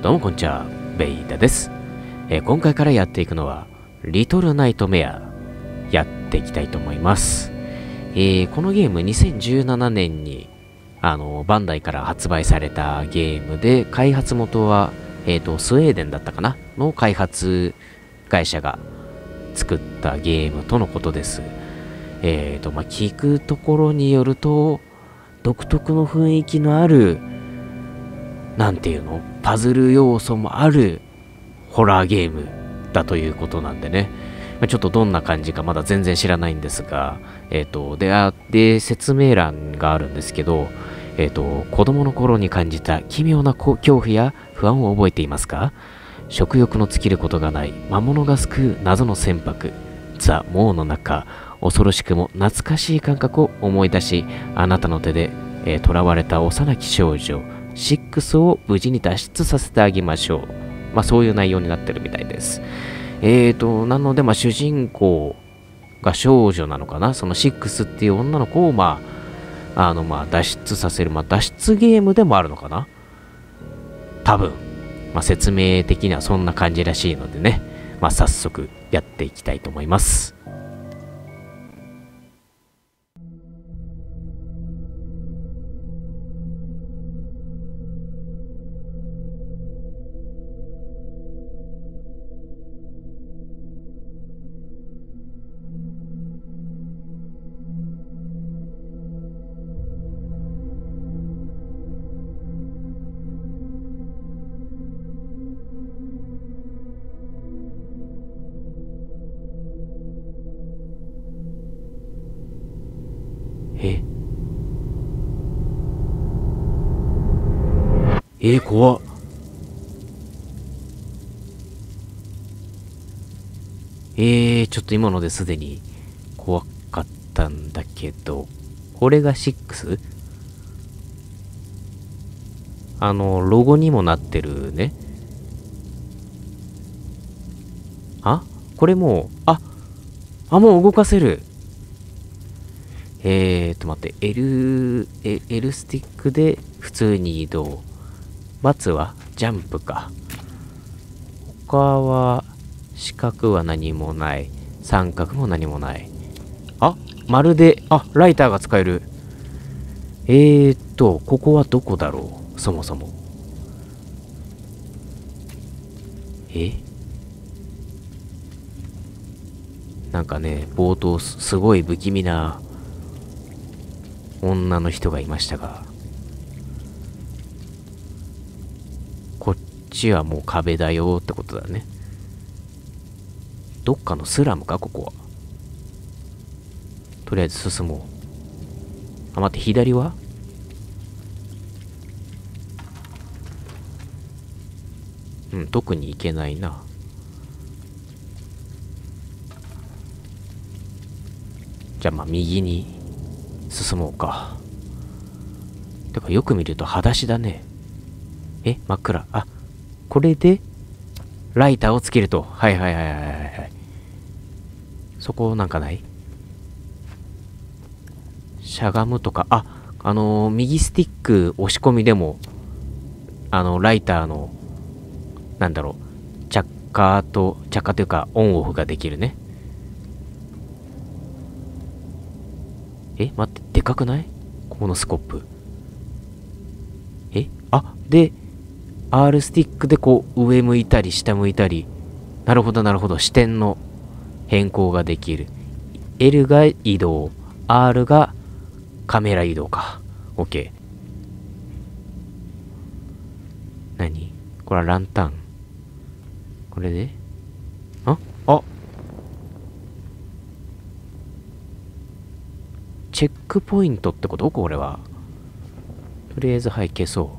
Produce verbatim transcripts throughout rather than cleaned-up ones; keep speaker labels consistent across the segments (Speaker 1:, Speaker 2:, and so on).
Speaker 1: どうもこんにちは、ベイダです。えー今回からやっていくのは、リトルナイトメア、やっていきたいと思います。えーこのゲームにせんじゅうななねんに、あの、バンダイから発売されたゲームで、開発元は、えっと、スウェーデンだったかなの開発会社が作ったゲームとのことです。えっと、まあ、聞くところによると、独特の雰囲気のある、なんていうのパズル要素もあるホラーゲームだということなんでね。まあちょっとどんな感じかまだ全然知らないんですが、えっと、で、あで、説明欄があるんですけど、えっと、子供の頃に感じた奇妙なこ恐怖や不安を覚えていますか？食欲の尽きることがない魔物が救う謎の船舶、ザ・モーの中、恐ろしくも懐かしい感覚を思い出し、あなたの手で、えー囚われた幼き少女、シックスを無事に脱出させてあげましょう。まあそういう内容になってるみたいです。えーと、なので、まあ主人公が少女なのかな、そのシックスっていう女の子を、まあ、あの、まあ脱出させる、まあ脱出ゲームでもあるのかな多分。まあ説明的にはそんな感じらしいのでね、まあ早速やっていきたいと思います。ええー、怖っ。えー、ちょっと今のですでに怖かったんだけど、これが ろく？ あの、ロゴにもなってるね。あこれもう、あ、あ、もう動かせる。えーと、待って、L、え L スティックで普通に移動。バツはジャンプか。他は、四角は何もない。三角も何もない。あ、まるで、あ、ライターが使える。えーっと、ここはどこだろうそもそも。えなんかね、冒頭すすごい不気味な女の人がいましたが、こっちはもう壁だよってことだね。どっかのスラムかここは。とりあえず進もう。あ、待って、左はうん、特に行けないな。じゃあまあ右に進もうか。てかよく見ると裸足だね。え、真っ暗。あ、これでライターをつけると。はいはいはいはいはい。そこなんかない？しゃがむとか、あ、あのー右スティック押し込みでも、あの、ライターの、なんだろう、着火と、着火というか、オンオフができるね。え、待って、でかくない？ここのスコップ。え、あ、で、R スティックでこう、上向いたり、下向いたり。なるほど、なるほど。視点の変更ができる。L が移動。R がカメラ移動か。OK。何これはランタン。これでああチェックポイントってことこれは。とりあえず、はい、消そう。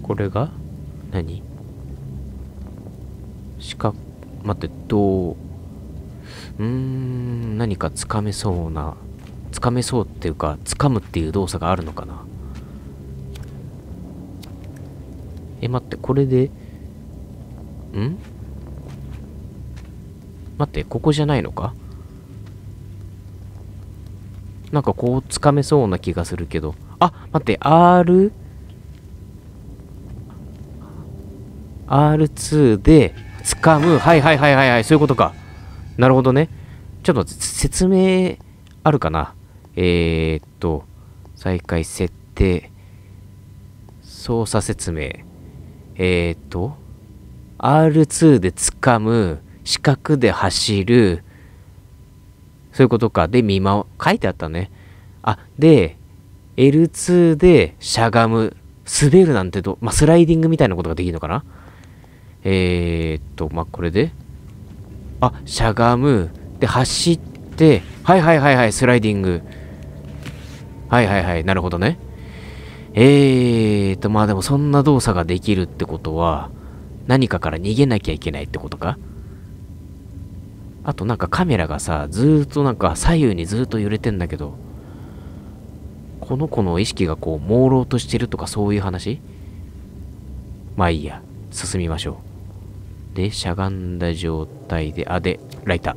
Speaker 1: これが何四角、待って、どう、うーん、何かつかめそうな、つかめそうっていうか、つかむっていう動作があるのかな。え、待って、これで、ん待って、ここじゃないのか？なんかこう、つかめそうな気がするけど、 あ、待って、R、アールツー で掴む。はいはいはいはいはい、そういうことか。なるほどね。ちょっと説明あるかな。えー、っと、再開設定、操作説明。えー、っと、アールツー で掴む、四角で走る、そういうことか。で、見回、書いてあったね。あ、で、エルツー でしゃがむ、滑るなんてと、まあ、スライディングみたいなことができるのかな。えー、っと、まあ、これで、あ、しゃがむ、で、走って、はいはいはいはい、スライディング。はいはいはい、なるほどね。えーと、まあでもそんな動作ができるってことは、何かから逃げなきゃいけないってことか。あとなんかカメラがさ、ずーっとなんか左右にずーっと揺れてんだけど、この子の意識がこう朦朧としてるとかそういう話。まあいいや、進みましょう。で、しゃがんだ状態で、あ、で、ライター。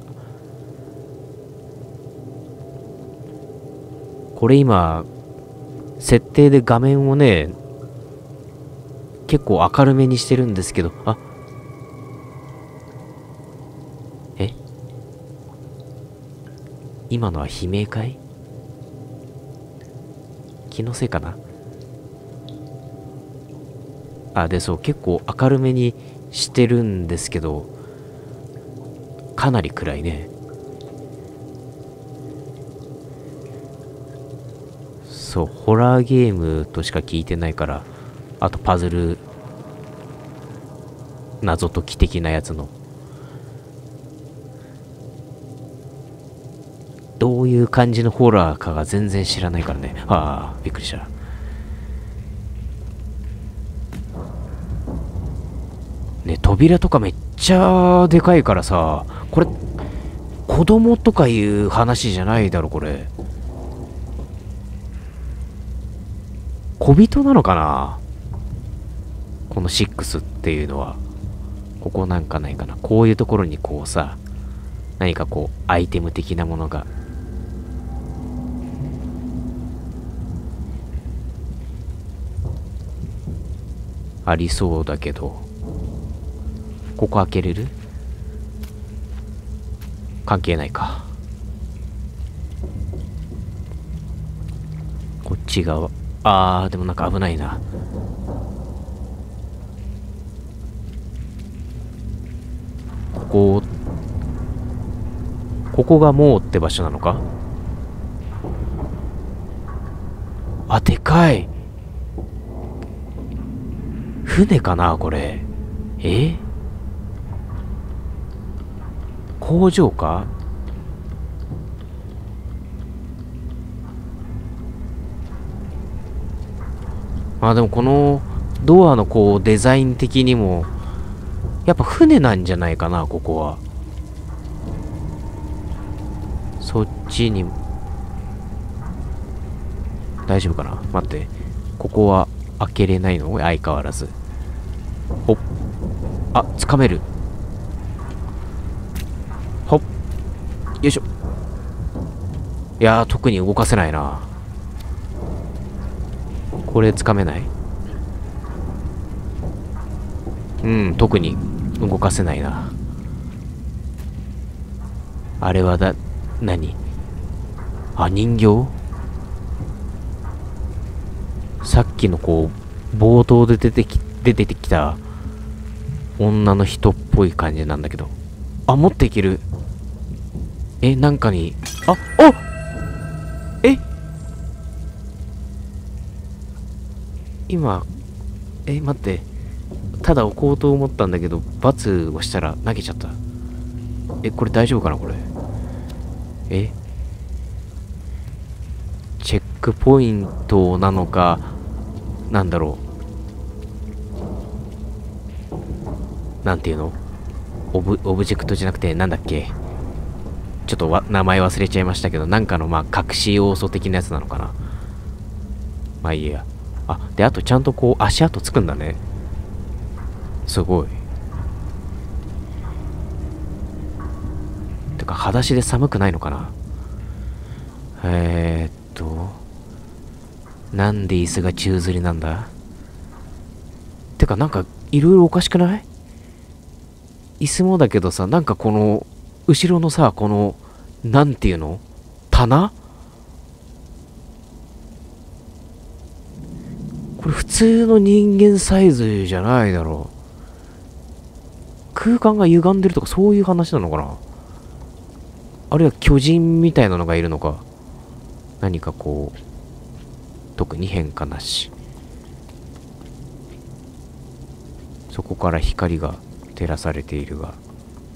Speaker 1: これ今、設定で画面をね、結構明るめにしてるんですけど、あ、え今のは悲鳴かい？気のせいかな。あ、で、そう、結構明るめにしてるんですけど、かなり暗いね。そう、ホラーゲームとしか聞いてないから、あとパズル、謎解き的なやつの。どういう感じのホラーかが全然知らないからね。ああ、びっくりした。ね、扉とかめっちゃでかいからさ、これ、子供とかいう話じゃないだろ、これ。小人なのかな、このシックスっていうのは。ここなんかないかな。こういうところにこうさ、何かこう、アイテム的なものが。ありそうだけど。ここ開けれる？関係ないか。こっち側。あー、でもなんか危ないな。ここ、ここがもうって場所なのか？あ、でかい。船かなこれ。え？工場か？まあでもこのドアのこうデザイン的にもやっぱ船なんじゃないかな、ここは。そっちに大丈夫かな。待って、ここは開けれないの？相変わらず。ほっ、あ、掴める。ほっ、よいしょ。いやー、特に動かせないな。これ掴めない？うん、特に動かせないな。あれはだ、何？あ、人形？さっきのこう、冒頭で出てき、出てきた女の人っぽい感じなんだけど。あ、持っていける。え、なんかに、あ、あえ今、え、待って。ただ置こうと思ったんだけど、×をしたら投げちゃった。え、これ大丈夫かなこれ。えチェックポイントなのか、なんだろう。なんていうの？オブ、オブジェクトじゃなくて、なんだっけ。ちょっとわ名前忘れちゃいましたけど、なんかのまあ隠し要素的なやつなのかな。まあいいや。あ、で、あとちゃんとこう足跡つくんだね。すごい。てか、裸足で寒くないのかな。えーっと、 なんで椅子が宙吊りなんだ？てかなんかいろいろおかしくない？椅子もだけどさ、なんかこの後ろのさ、このなんていうの？棚？これ普通の人間サイズじゃないだろう。空間が歪んでるとかそういう話なのかな？あるいは巨人みたいなのがいるのか？何かこう特に変化なし。そこから光が照らされているが、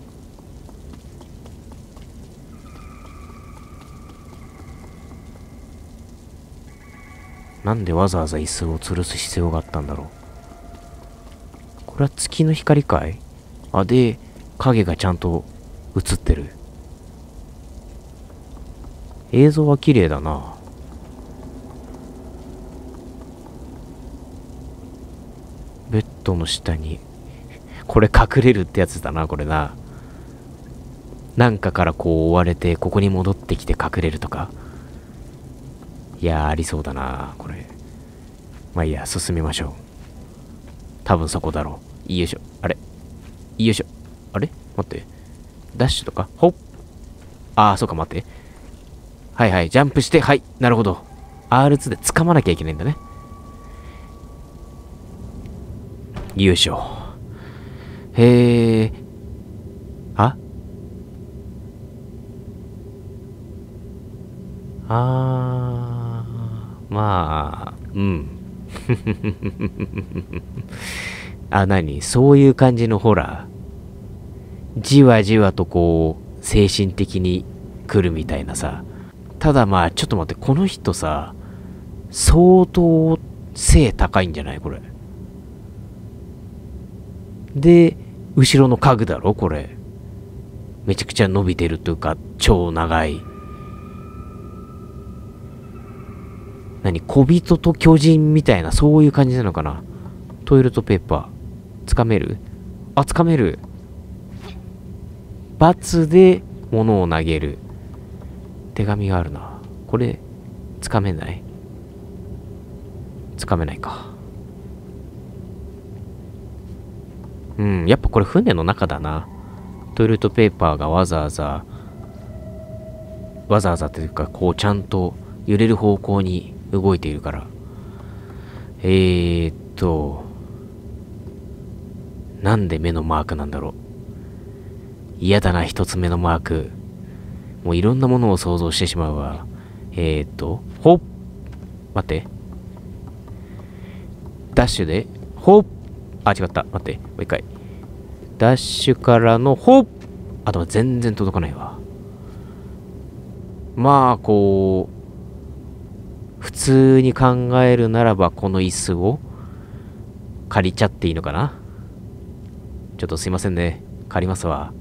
Speaker 1: なんでわざわざ椅子を吊るす必要があったんだろう。これは月の光かい？あ、で影がちゃんと映ってる。映像は綺麗だな。ベッドの下にこれ隠れるってやつだな、これな。なんかからこう追われてここに戻ってきて隠れるとか。いやー、ありそうだなこれ。まあいいや、進みましょう。多分そこだろう。よいしょ。あれよいしょ。あれ待って。ダッシュとかほっ。ああ、そうか、待って。はいはい、ジャンプして、はい、なるほど。アールツー で掴まなきゃいけないんだね。よいしょ。へえ。ああー、まあ、うん。あ、何そういう感じのホラー。じわじわとこう、精神的に来るみたいなさ。ただまあ、ちょっと待って、この人さ、相当背高いんじゃないこれ。で、後ろの家具だろこれ。めちゃくちゃ伸びてるというか、超長い。何小人と巨人みたいな、そういう感じなのかな。トイレットペーパー。つかめる？あ、つかめる。バツで物を投げる。手紙があるな。これ、つかめない？つかめないか。うん、やっぱこれ船の中だな。トイレットペーパーがわざわざ、わざわざというか、こうちゃんと揺れる方向に動いているから。えーっと、なんで目のマークなんだろう。嫌だな、一つ目のマーク。もういろんなものを想像してしまうわ。えーっと、ほっ。待って。ダッシュで、ほっ。あ、違った。待って。もう一回。ダッシュからの、ほっ。あとは全然届かないわ。まあ、こう、普通に考えるならば、この椅子を借りちゃっていいのかな？ちょっとすいませんね。借りますわ。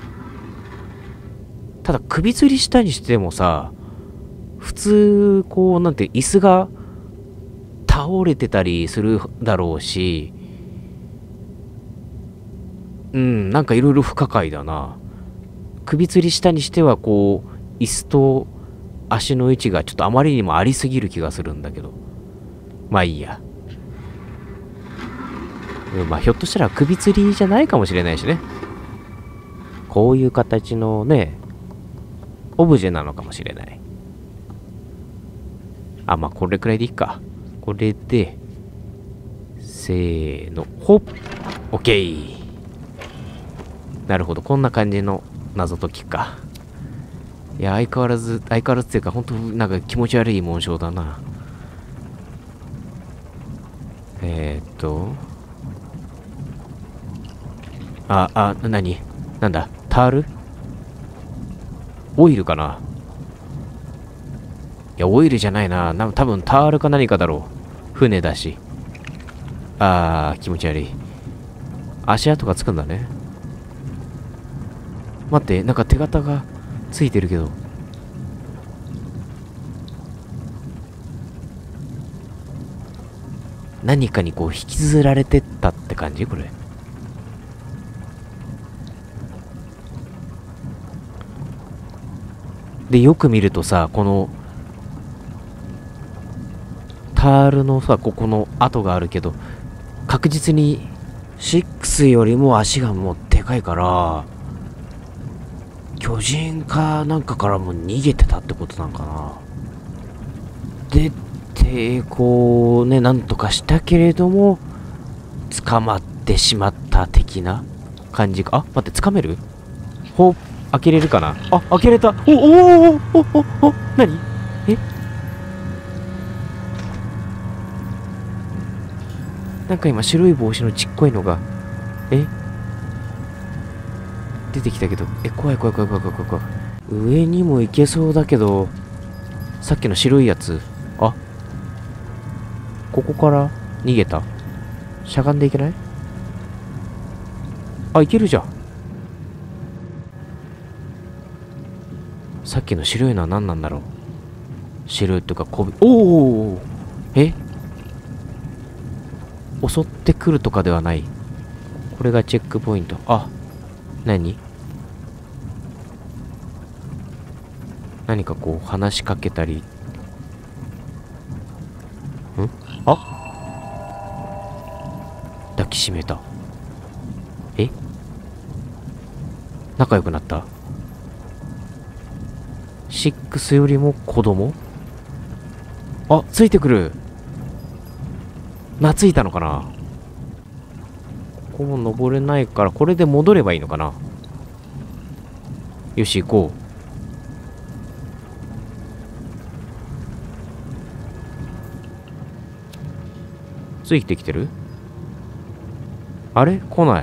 Speaker 1: ただ、首吊りしたにしてもさ、普通、こう、なんて、椅子が倒れてたりするだろうし、うん、なんかいろいろ不可解だな。首吊りしたにしては、こう、椅子と足の位置がちょっとあまりにもありすぎる気がするんだけど。まあいいや。うん、まあひょっとしたら首吊りじゃないかもしれないしね。こういう形のね、オブジェなのかもしれない。あ、まあこれくらいでいいか。これで、せーの、ほっ、オッケー。なるほど、こんな感じの謎解きか。いや、相変わらず、相変わらずっていうか、ほんとなんか気持ち悪い紋章だな。えーっと、あ、あ、なになんだタール？オイルかな？いや、オイルじゃないな。な多分タールか何かだろう。船だし。あー、気持ち悪い。足跡がつくんだね。待って、なんか手形がついてるけど。何かにこう引きずられてったって感じこれ。で、よく見るとさ、このタールのさ、ここの跡があるけど、確実にシックスよりも足がもうでかいから、巨人かなんかからも逃げてたってことなんかな。で、抵抗をね、なんとかしたけれども、捕まってしまった的な感じか。あ、待って、掴める？ほ、開けれるかなあ、開けれた。おおおおおおお、何？え？なんか今白い帽子のちっこいのが、え？出てきたけど、え、怖い怖い怖い怖い怖い怖い怖い。上にも行けそうだけど、さっきの白いやつ、あ、ここから逃げた？しゃがんでいけない？あ、いけるじゃん。さっきの白いのは何なんだろう。白いとかこび、おお、え？襲ってくるとかではない。これがチェックポイント。あ、何？何かこう話しかけたり。ん？あ？抱きしめた。え？仲良くなった？シックスよりも子供？あ、ついてくる。懐いたのかな。ここも登れないから、これで戻ればいいのかな。よし、行こう。ついてきてる？あれ？来ない。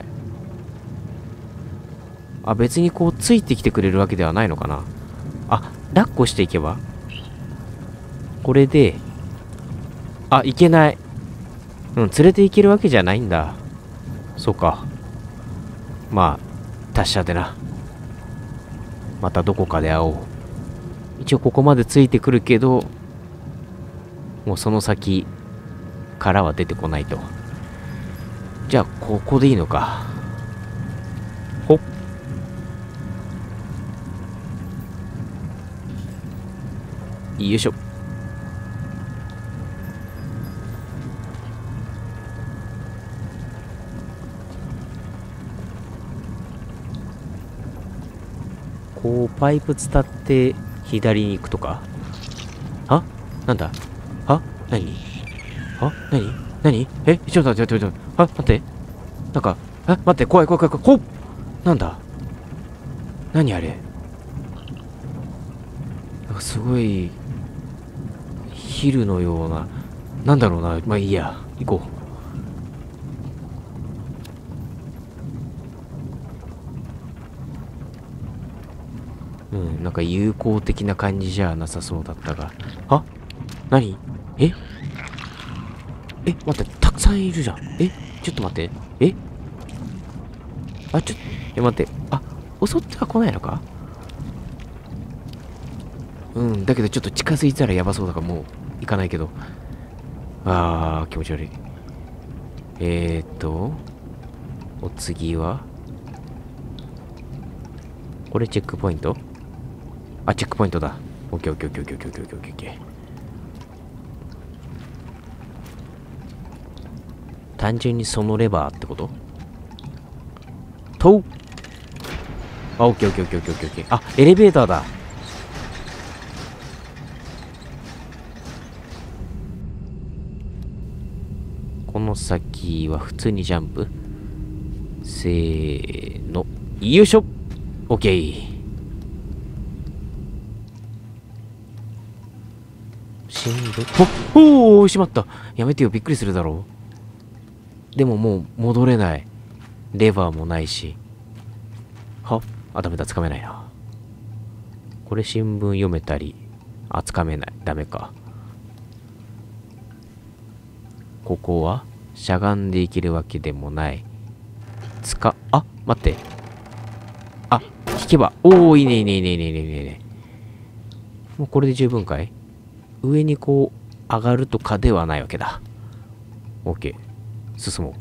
Speaker 1: あ、別にこう、ついてきてくれるわけではないのかな。あ、抱っこしていけば？これで、あ、いけない。うん、連れて行けるわけじゃないんだ。そうか。まあ、達者でな。またどこかで会おう。一応ここまでついてくるけど、もうその先からは出てこないと。じゃあ、ここでいいのか。ほっ。よいしょ。こうパイプ伝って左に行くとか。あ、なんだ？あ、何？あ、何？何？え、ちょっと待って、ちょっと待って、あ、待って。なんか、あ、待って、怖い怖い怖い怖い。ほっ！なんだ？何あれ？なんかすごい、ヒルのような、なんだろうな。まあいいや、行こう。うん、なんか友好的な感じじゃなさそうだったが。あ？何？え？え、待って、たくさんいるじゃん。え？ちょっと待って。え？あ、ちょっと、え、待って。あ、襲っては来ないのか？うん、だけどちょっと近づいたらやばそうだからもう行かないけど。あー、気持ち悪い。えーっと、お次はこれチェックポイント？あ、チェックポイントだ。オッケーオッケーオッケーオッケーオッケーオッケーオッケーオッケー。単純にそのレバーってこと？とう。あ、オッケーオッケーオッケーオッケーオッケーオッケー。あ、エレベーターだ。この先は普通にジャンプ。せーの。よいしょ。オッケー。しんどい。おおー、しまった。やめてよ、びっくりするだろう。でももう戻れない。レバーもないし。は？あ、ダメだ、つかめないな。これ新聞読めたり。あ、つかめない。ダメか。ここはしゃがんでいけるわけでもない。つか、あ、待って。あ、引けば。おー、いいねいいねいいねいいねいいねいいね。もうこれで十分かい？上にこう、上がるとかではないわけだ。オッケー。進もう。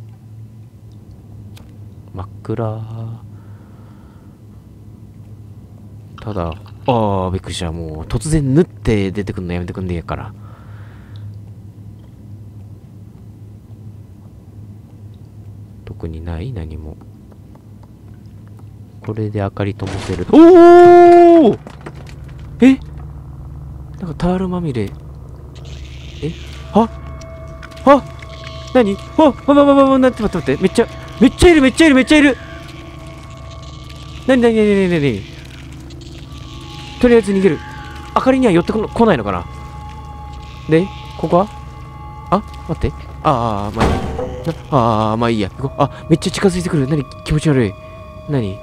Speaker 1: 真っ暗。ただ、あー、びっくりした。もう突然縫って出てくるのやめてくんでいいから。 特にない何も。これで明かり灯せる。おおえなんかタールまみれ。えはは何ああばばばば待って待って待って。めっちゃ、めっちゃいるめっちゃいるめっちゃいる。なになになになになにとりあえず逃げる。明かりには寄ってこの来ないのかな。で、ここはあ待って。ああ、まあいいや。ああ、まあいいや。行こう。あ、めっちゃ近づいてくる。なに気持ち悪い。なに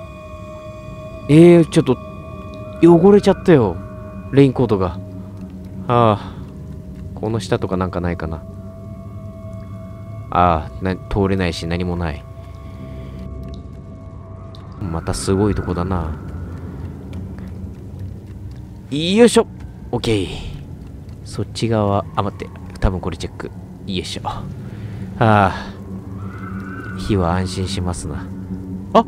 Speaker 1: えー、ちょっと、汚れちゃったよ。レインコートが。ああ、この下とかなんかないかな。ああ、な、通れないし何もない。またすごいとこだな。よいしょ。オッケー。そっち側、あ、待って。多分これチェック。よいしょ。ああ。火は安心しますな。あ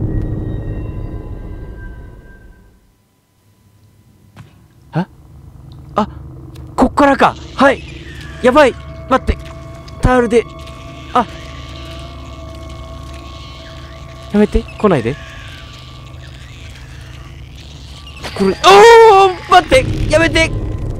Speaker 1: ああこっからか。はい。やばい。待って。タールで。あやめて。来ないで。これ、おー待ってやめて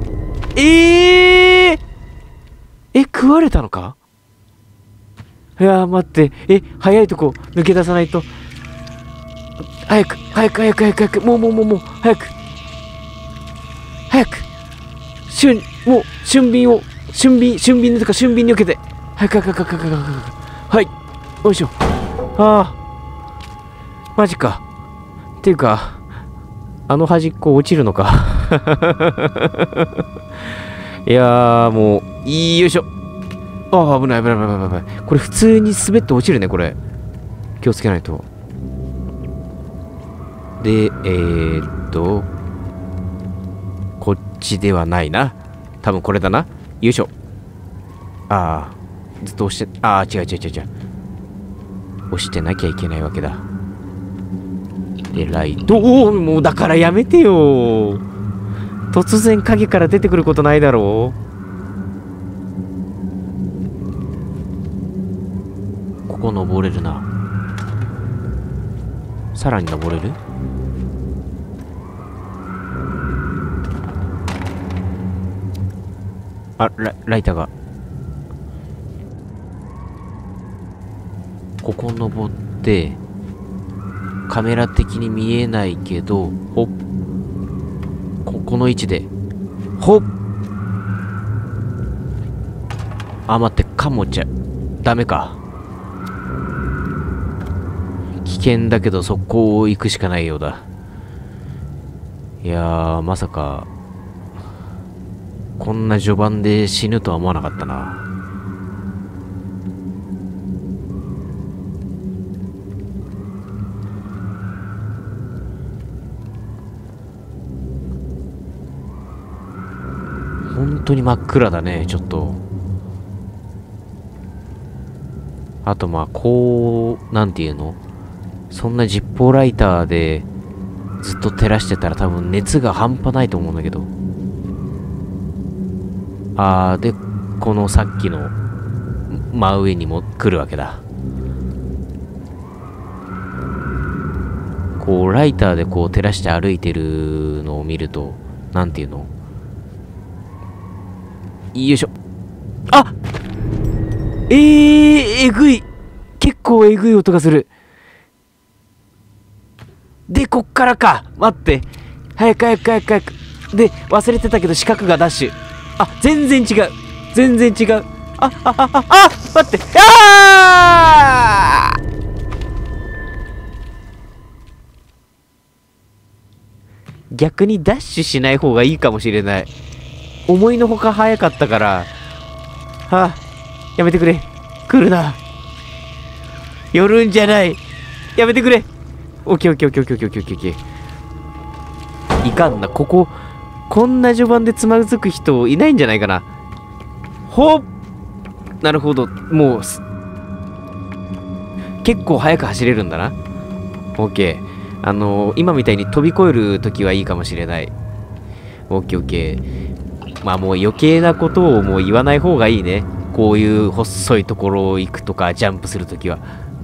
Speaker 1: えーえ、食われたのか。いやー待って。え、早いとこ抜け出さないと。早く、早く、早く、早く、早く。もう、もう、もう、もう、早く。早く。俊、もう、俊敏を、俊敏、俊敏とか俊敏に受けて。早く、早く、早く、早く、早く、早く。はい。よいしょ。ああ。マジか。っていうか、あの端っこ落ちるのか。いやー、もう、よいしょ。ああ、危ない、危ない、危ない、危ない。これ普通に滑って落ちるね、これ。気をつけないと。で、えーっと、こっちではないな。多分これだな。よいしょ。ああ、ずっと押して、ああ、違う違う違う違う。押してなきゃいけないわけだ。で、ライト。おお、もうだからやめてよ。突然影から出てくることないだろう。ここ登れるな。さらに登れる。あ、ラ、ライターが。ここ登ってカメラ的に見えないけど、ほっここの位置でほっあ、待って、かもちゃダメか。危険だけど速攻を行くしかないようだ。いやー、まさかこんな序盤で死ぬとは思わなかったな。本当に真っ暗だね、ちょっと。あとまあこうなんていうの、そんなジッポーライターでずっと照らしてたら多分熱が半端ないと思うんだけど。あーでこのさっきの真上にも来るわけだ。こうライターでこう照らして歩いてるのを見ると、なんていうの、よいしょ。あえー、えぐい。結構えぐい音がする。で、こっからか。待って。早く早く早く早く。で、忘れてたけど四角がダッシュ。あ、全然違う。全然違う。あ、あ、あ、あ、あ、待って。あー逆にダッシュしない方がいいかもしれない。思いのほか早かったから。はあ、やめてくれ。来るな。寄るんじゃない。やめてくれ。オッケーオッケーオッケーオッケーオッケーオッケーオッケー。いかんな。ここ、こんな序盤でつまずく人いないんじゃないかな。ほっ。なるほど。もう、結構早く走れるんだな。オッケー。あのー、今みたいに飛び越えるときはいいかもしれない。オッケーオッケー。まあもう余計なことをもう言わない方がいいね。 こういう細いところを行くとか、ジャンプするときは。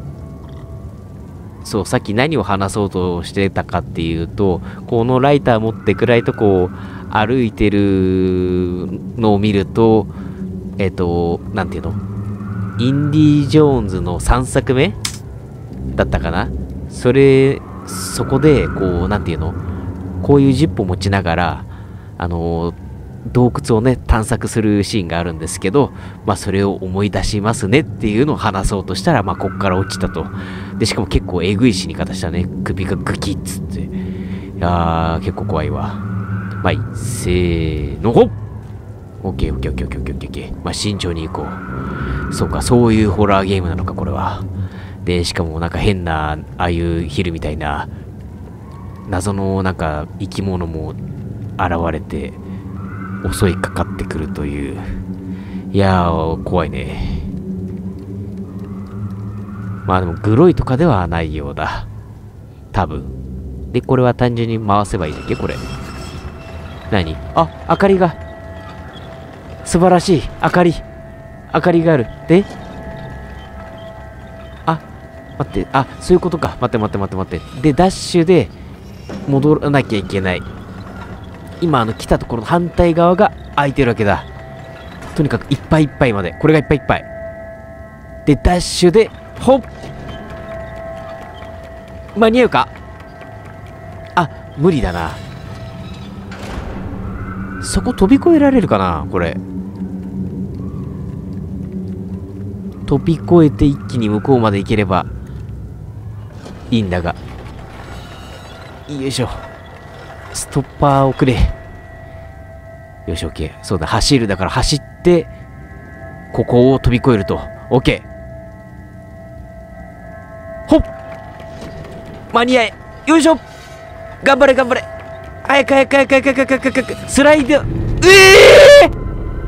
Speaker 1: そう、さっき何を話そうとしてたかっていうと、このライター持って暗いとこを歩いてるのを見ると、えっと、なんていうの？インディ・ジョーンズのさんさくめだったかな？それ、そこで、こう、なんていうの？こういうジップを持ちながら、あの、洞窟をね、探索するシーンがあるんですけど、まあ、それを思い出しますねっていうのを話そうとしたら、まあ、こっから落ちたと。で、しかも結構えぐい死に方したね。首がグキッつって。いやー、結構怖いわ。まあいい。せーの、ほっ！オッケーオッケーオッケーオッケーオッケーオッケー。まあ、慎重に行こう。そうか、そういうホラーゲームなのか、これは。で、しかもなんか変な、ああいうヒルみたいな、謎のなんか生き物も現れて、襲いかかってくるという。いやー、怖いね。まあでも、グロいとかではないようだ。多分。で、これは単純に回せばいいだけこれ。何？あ、明かりが。素晴らしい。明かり。明かりがある。で、あ、待って。あ、そういうことか。待って待って待って待って。で、ダッシュで戻らなきゃいけない。今、あの、来たところの反対側が空いてるわけだ。とにかくいっぱいいっぱいまで。これがいっぱいいっぱい。で、ダッシュで、ほっ！間に合うか？あ、無理だな。そこ飛び越えられるかなこれ。飛び越えて一気に向こうまで行ければいいんだが。よいしょ。ストッパーをくれ。よし、オッケー。そうだ、走るだから走って、ここを飛び越えると。オッケー。ほっ！間に合え！よいしょ！頑張れ頑張れ！早く早く早く早く早く早く早くスライド！ええー！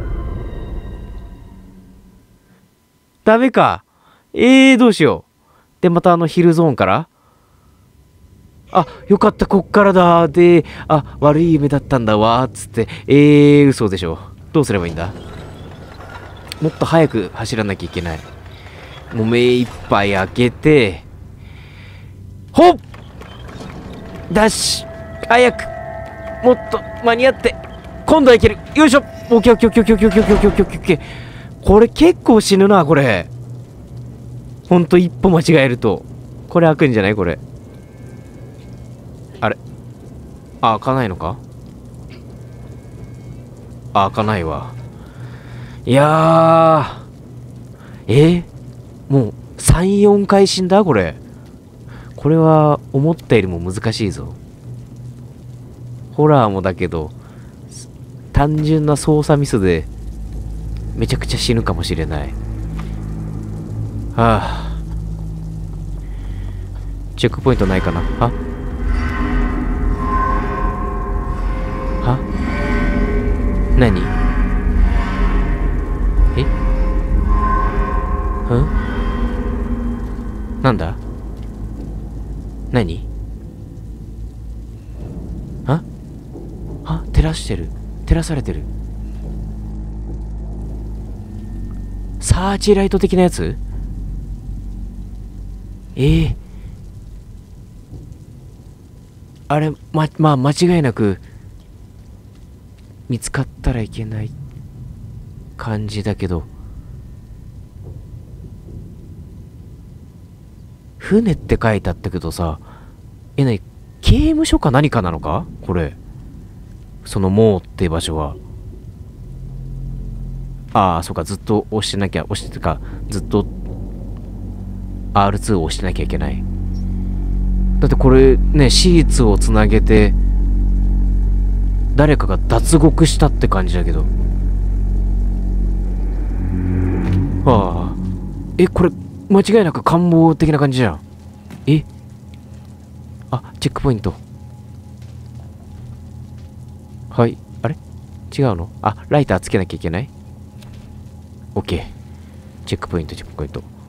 Speaker 1: ダメか。ええー、どうしよう。で、またあのヒルゾーンからあ、よかった、こっからだ。で、あ、悪い夢だったんだわ。つって、えー、嘘でしょ。どうすればいいんだ？もっと早く走らなきゃいけない。もう目いっぱい開けて、ほっ！ダッシュ！早く！もっと間に合って、今度はいける！よいしょ！オッケーオッケーオッケーオッケーオッケーオッケーオッケーオッケーオッケー。これ結構死ぬな、これ。ほんと一歩間違えると。これ開くんじゃないこれ。あれ？あ、開かないのか？あ、開かないわ。いやー。えー、もうさん、よんかい死んだこれ。これは思ったよりも難しいぞ。ホラーもだけど、単純な操作ミスでめちゃくちゃ死ぬかもしれない。はあ。チェックポイントないかな？は？は？何？え？ん？なんだ？何？あ？あ、照らしてる。照らされてる。サーチライト的なやつ？ええー、あれ、ま、まあ、間違いなく、見つかったらいけない感じだけど、船って書いてあったけどさ、え、なに、刑務所か何かなのかこれ。そのモーって場所は。ああ、そうか、ずっと押してなきゃ、押してか、ずっと アールツー を押してなきゃいけない。だってこれね、シーツをつなげて、誰かが脱獄したって感じだけど。ああ。え、これ、間違いなく官房的な感じじゃん。え？あ、チェックポイント。はい。あれ？違うの？あ、ライターつけなきゃいけない？オッケー。チェックポイント、チェックポイント。